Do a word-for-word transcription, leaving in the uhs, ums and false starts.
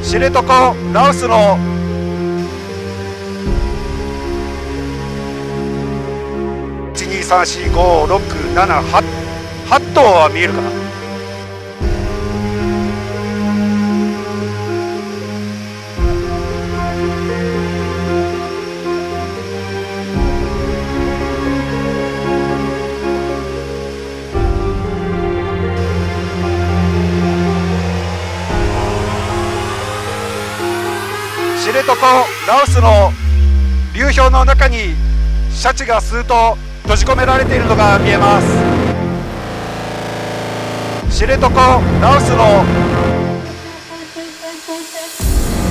知床ラオスのいちにさんしごろくななはち頭は見えるかな。知床ラオスの流氷の中にシャチが数頭閉じ込められているのが見えます。知床ラオスの